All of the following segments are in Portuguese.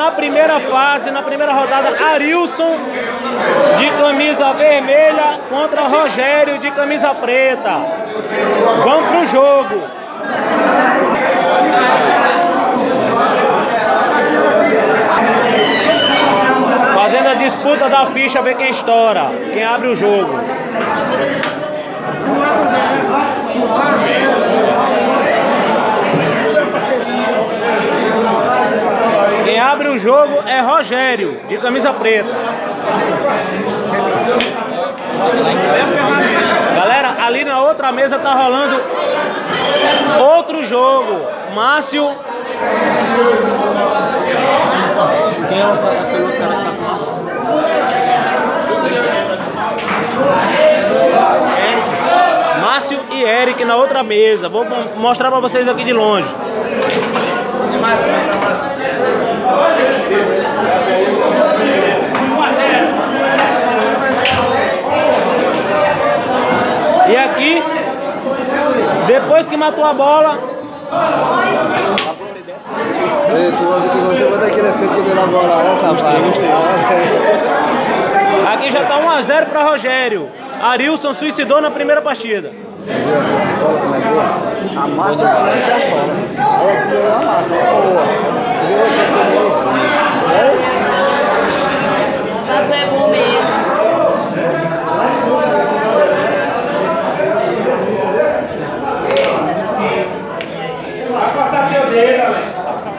na primeira fase, na primeira rodada, Arilson de camisa vermelha contra Rogério de camisa preta. Vamos pro jogo. Fazendo a disputa da ficha, ver quem estoura, quem abre o jogo. Quem abre o jogo é Rogério, de camisa preta. Galera, ali na outra mesa tá rolando outro jogo. Márcio. Quem é aquele outro cara que tá com Márcio? Márcio e Eric na outra mesa. Vou mostrar pra vocês aqui de longe. E aqui, depois que matou a bola, aqui já tá 1 a 0 para Rogério. Arilson suicidou na primeira partida. A máscara já sola. Ela segurou a máscara, boa. É bom mesmo. Vai cortar teu dedo, galera.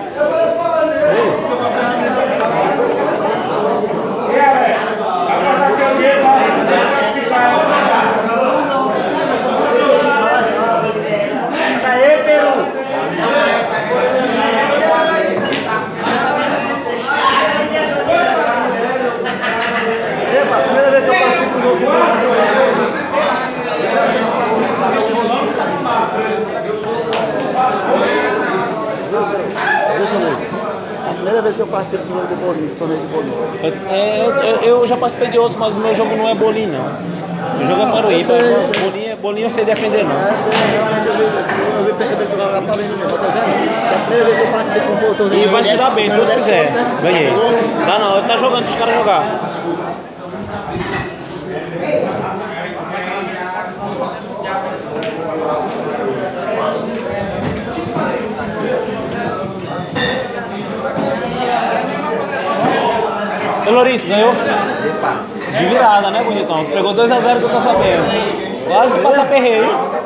A primeira vez que eu participo do jogo de bolinho, do torneio de bolinho. Eu já participei de outros, mas o meu jogo não é bolinho, não. O jogo é para ir. Bolinho eu sei defender, não. Eu vi perceber que eu jogava para mim, não tá dizendo? É a primeira vez que eu participo do torneio. E vai se dar bem, se Deus quiser. Ganhei. Tá não, tá jogando, deixa os caras jogar. Ô Lourinho, ganhou? De virada, né, bonitão? Pegou 2 a 0 que eu tô sabendo. Quase que passa perreio.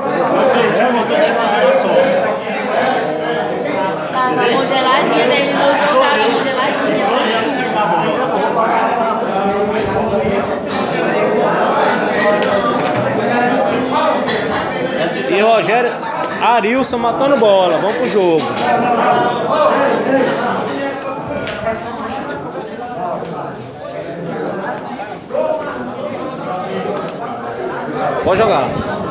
Tava congeladinha, terminou o jogo, tava congeladinha. E Rogério, Arilson matando bola. Vamos pro jogo. Pode jogar.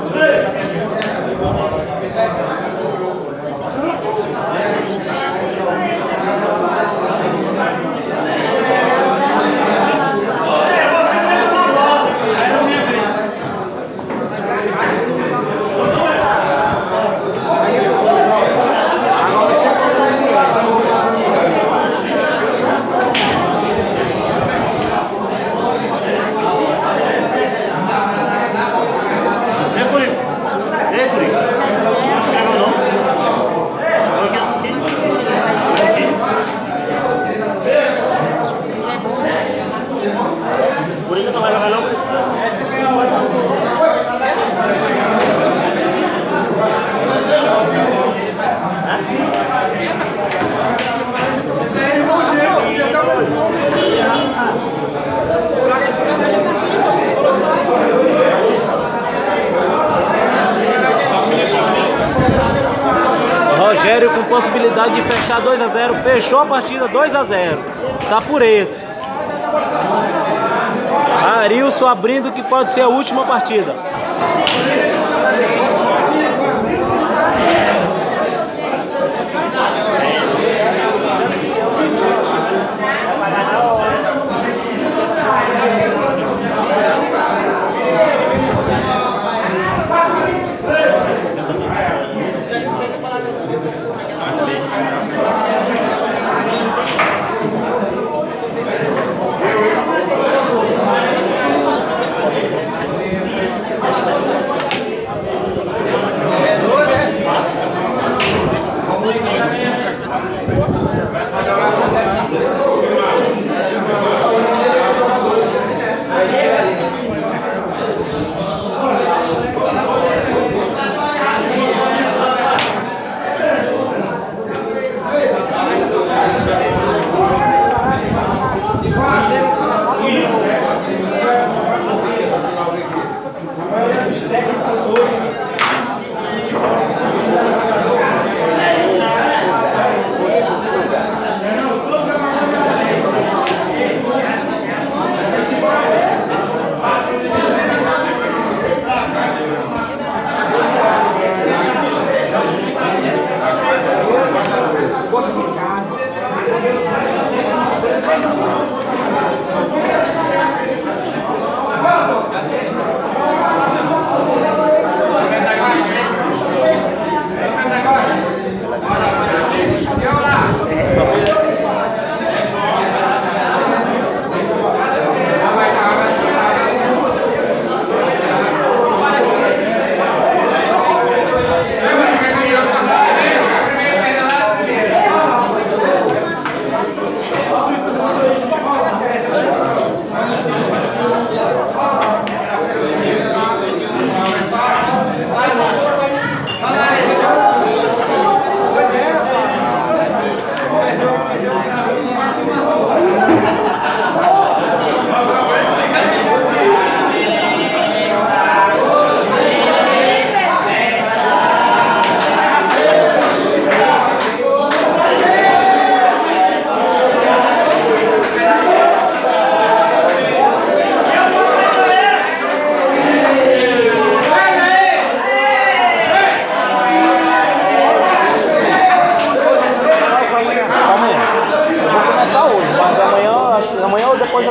Rogério com possibilidade de fechar 2 a 0, fechou a partida 2 a 0. Tá por esse. Arilson abrindo que pode ser a última partida.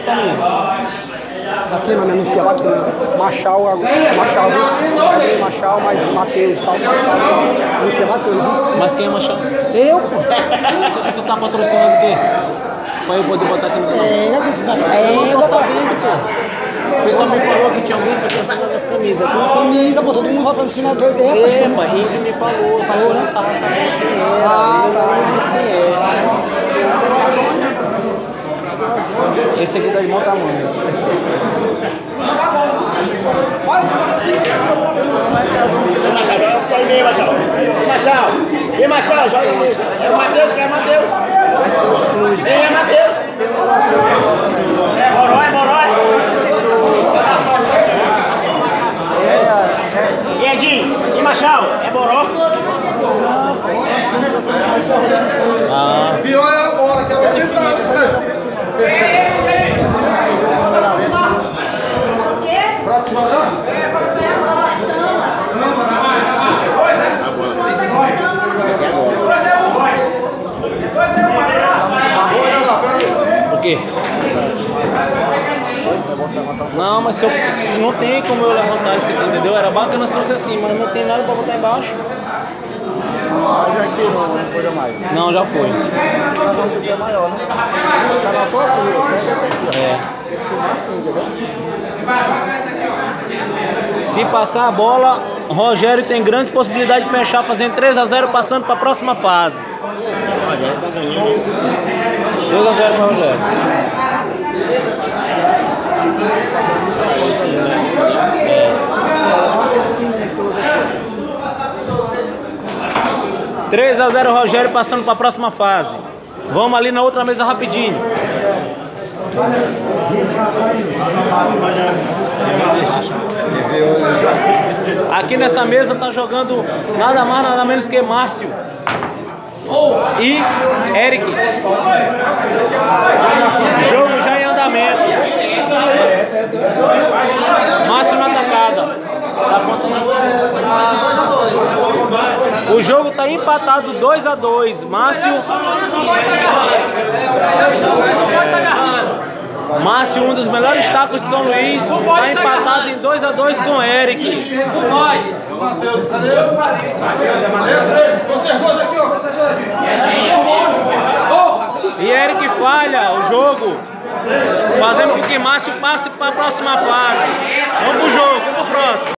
tua camisa? Assim, não me anuncia bacana. Machal, mas Matheus e tal. Anuncia bacana. Mas quem é Machal? Eu, pô. Tu tá patrocinando o quê? Pra eu poder botar aqui no canal? Eu Tô sabendo, pô. O pessoal me falou que tinha alguém patrocinando as camisas. As camisas, pô, todo mundo vai patrocinar o teu Índio me falou. Falou, né? Tava sabendo quem era. Ah, tá. Ele disse quem era. Esse aqui tá de bom tamanho. Sai meio, Machal. E Machal, joga mesmo. É o Matheus, quem é Matheus? Quem é Matheus? É Morói. E Edinho, e Machal, é Boró? Pior é agora, que é 80 anos. Próxima não? O quê? Não, mas se não tem como eu levantar isso aqui, entendeu? Era bacana se fosse assim, mas não tem nada pra botar embaixo. Mas aqui não foi mais. Não, já foi. Nós vamos ter maior, né? Tá na foto, viu? É. Filmar assim, entendeu? Se passar a bola, Rogério tem grandes possibilidades de fechar, fazendo 3-0, passando para a próxima fase. 2-0 para Rogério. 3-0 Rogério, passando para a próxima fase. Vamos ali na outra mesa rapidinho. Aqui nessa mesa tá jogando nada mais, nada menos que Márcio e Eric. Jogo já em andamento. Márcio na atacada. O jogo tá empatado 2-2. Márcio. Márcio, um dos melhores tacos de São Luís, está empatado em 2-2 com Eric. E Eric falha o jogo, fazendo com que Márcio passe para a próxima fase. Vamos pro jogo, vamos pro próximo.